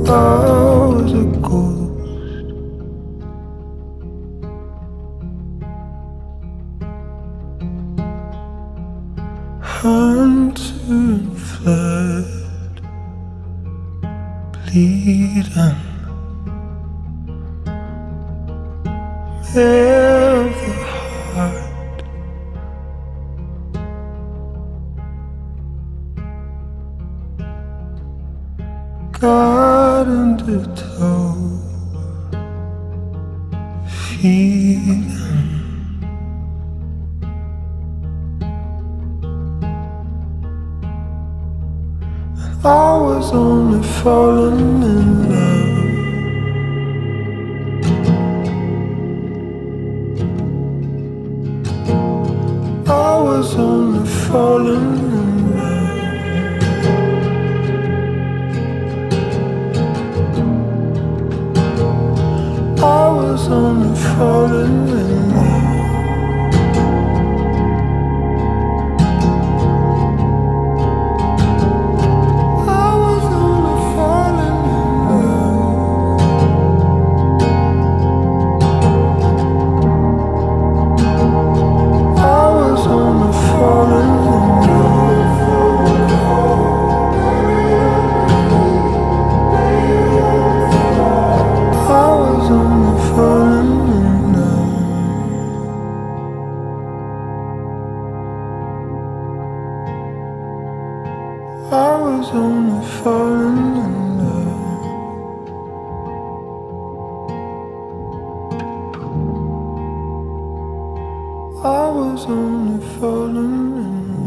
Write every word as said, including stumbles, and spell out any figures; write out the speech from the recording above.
I was a ghost. Hunted and fled, bleeding, mare of the heart. Got into tow, feeding. I was only falling in love. I was only falling in love. I was only falling in love. I was only falling in love. I was only falling in love.